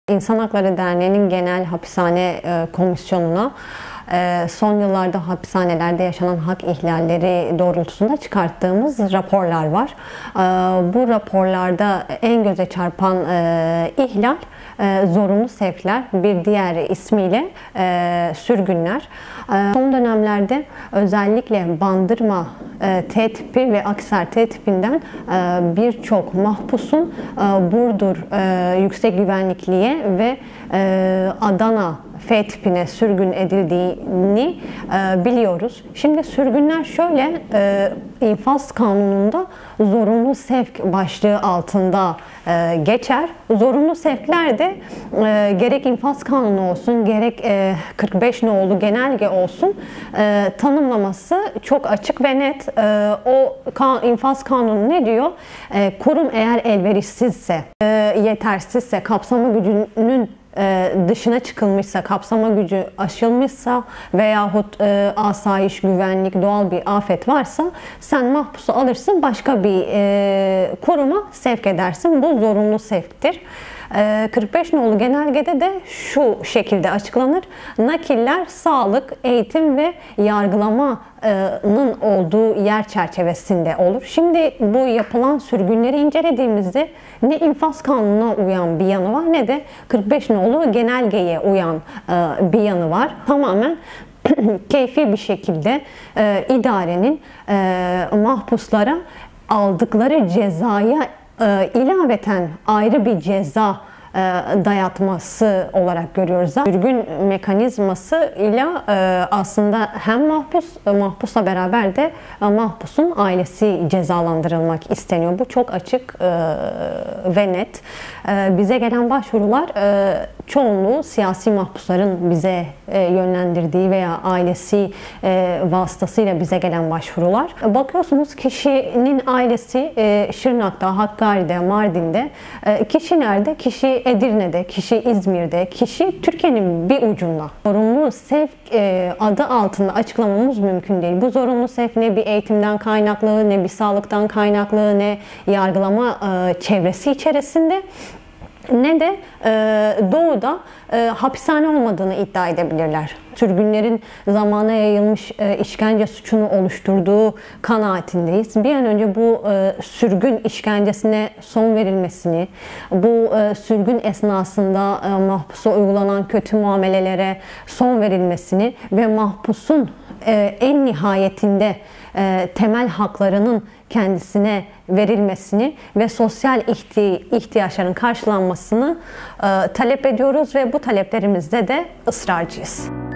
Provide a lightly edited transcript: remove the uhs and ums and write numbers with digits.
İnsan Hakları Derneği'nin Genel Hapishane Komisyonu'na son yıllarda hapishanelerde yaşanan hak ihlalleri doğrultusunda çıkarttığımız raporlar var. Bu raporlarda en göze çarpan ihlal zorunlu sevkler, bir diğer ismiyle sürgünler. Son dönemlerde özellikle Bandırma T tipi ve Akhisar T tipinden birçok mahpusun Burdur Yüksek Güvenlikli'ye ve Adana F tipine sürgün edildiğini biliyoruz. Şimdi sürgünler şöyle, infaz kanununda zorunlu sevk başlığı altında geçer. Zorunlu sevkler de gerek infaz kanunu olsun, gerek 45 nolu genelge olsun tanımlaması çok açık ve net. O infaz kanunu ne diyor? Kurum eğer elverişsizse, yetersizse, kapsama gücünün dışına çıkılmışsa, kapsama gücü aşılmışsa veyahut asayiş, güvenlik, doğal bir afet varsa sen mahpusu alırsın, başka bir kuruma sevk edersin. Bu zorunlu sevktir. 45 nolu genelgede de şu şekilde açıklanır. Nakiller sağlık, eğitim ve yargılamanın olduğu yer çerçevesinde olur. Şimdi bu yapılan sürgünleri incelediğimizde ne infaz kanununa uyan bir yanı var ne de 45 nolu genelgeye uyan bir yanı var. Tamamen keyfi bir şekilde idarenin mahpuslara aldıkları cezaya ilaveten ayrı bir ceza dayatması olarak görüyoruz. Sürgün mekanizması ile aslında hem mahpusla beraber de mahpusun ailesi cezalandırılmak isteniyor. Bu çok açık ve net. Bize gelen başvurular çoğunluğu siyasi mahpusların bize yönlendirdiği veya ailesi vasıtasıyla bize gelen başvurular. Bakıyorsunuz kişinin ailesi Şırnak'ta, Hakkari'de, Mardin'de, kişi nerede? Kişi Edirne'de, kişi İzmir'de, kişi Türkiye'nin bir ucunda. Zorunlu sevk adı altında açıklamamız mümkün değil. Bu zorunlu sevk ne bir eğitimden kaynaklı, ne bir sağlıktan kaynaklı, ne yargılama çevresi içerisinde, ne de doğuda hapishane olmadığını iddia edebilirler. Sürgünlerin zamana yayılmış işkence suçunu oluşturduğu kanaatindeyiz. Bir an önce bu sürgün işkencesine son verilmesini, bu sürgün esnasında mahpusa uygulanan kötü muamelelere son verilmesini ve mahpusun en nihayetinde temel haklarının kendisine verilmesini ve sosyal ihtiyaçların karşılanmasını talep ediyoruz ve bu taleplerimizde de ısrarcıyız.